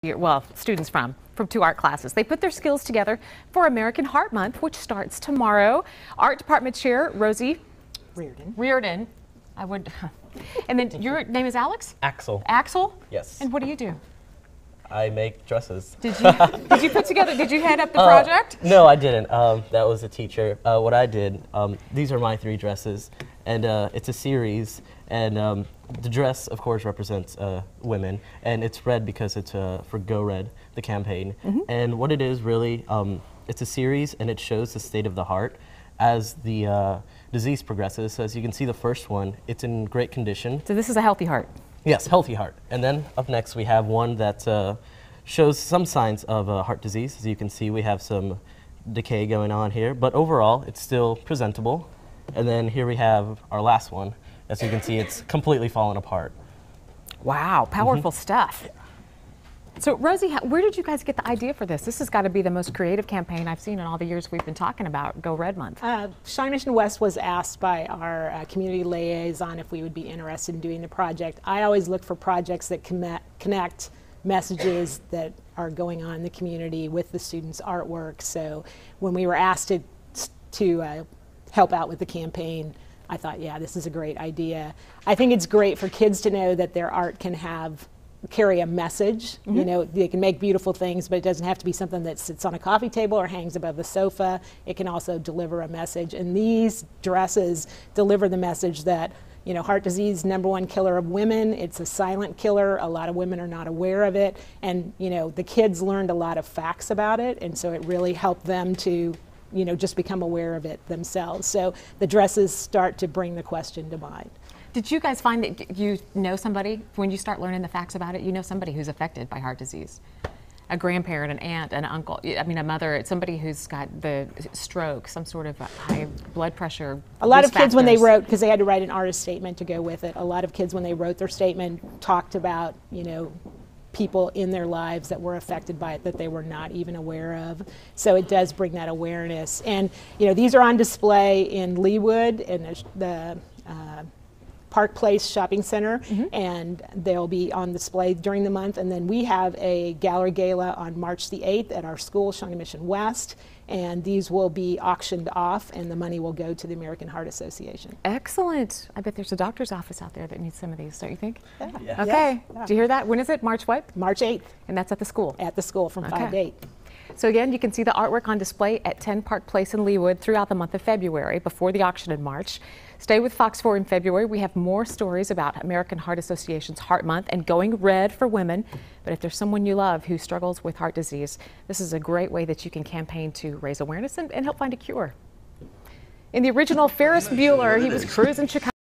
well, students from two art classes. They put their skills together for American Heart Month, which starts tomorrow. Art Department Chair Rosie Reardon. And then your name is Alex? Axel. Axel? Yes. And what do you do? I make dresses. Did you did you head up the project? No, I didn't. That was a teacher. What I did, these are my 3 dresses, and it's a series, and the dress, of course, represents women, and it's red because it's for Go Red, the campaign. And what it is really, it's a series, and it shows the state of the heart as the disease progresses. So as you can see, the first one, it's in great condition. So this is a healthy heart. Yes, healthy heart. And then up next we have one that shows some signs of heart disease. As you can see, we have some decay going on here, but overall it's still presentable. And then here we have our last one. As you can see, it's completely fallen apart. Wow, powerful stuff. So Rosie, where did you guys get the idea for this? This has got to be the most creative campaign I've seen in all the years we've been talking about Go Red Month. Shawnee Mission West was asked by our community liaison if we would be interested in doing the project. I always look for projects that connect messages that are going on in the community with the students' artwork. So when we were asked to help out with the campaign, I thought, yeah, this is a great idea. I think it's great for kids to know that their art can carry a message. You know, they can make beautiful things, but it doesn't have to be something that sits on a coffee table or hangs above the sofa. It can also deliver a message, and these dresses deliver the message that, you know, heart disease, #1 killer of women. It's a silent killer. A lot of women are not aware of it, and you know, the kids learned a lot of facts about it, and so it really helped them to, you know, just become aware of it themselves. So the dresses start to bring the question to mind. Did you guys find that you know somebody, when you start learning the facts about it, you know somebody who's affected by heart disease? A grandparent, an aunt, an uncle, I mean a mother, somebody who's got the stroke, some sort of high blood pressure. A lot of kids when they wrote, because they had to write an artist statement to go with it, a lot of kids when they wrote their statement talked about, you know, people in their lives that were affected by it that they were not even aware of. So it does bring that awareness. And you know, these are on display in Leawood in the Park Place Shopping Center, and they'll be on display during the month. And then we have a gallery gala on March the 8th at our school, Shawnee Mission West, and these will be auctioned off, and the money will go to the American Heart Association. Excellent. I bet there's a doctor's office out there that needs some of these, don't you think? Yeah. Okay. Yeah. Do you hear that? When is it? March what? March 8th. And that's at the school? At the school from 5 to 8. So again, you can see the artwork on display at 10 Park Place in Leawood throughout the month of February before the auction in March. Stay with Fox 4 in February. We have more stories about American Heart Association's Heart Month and going red for women. But if there's someone you love who struggles with heart disease, this is a great way that you can campaign to raise awareness and help find a cure. In the original Ferris Bueller, he was cruising Chicago.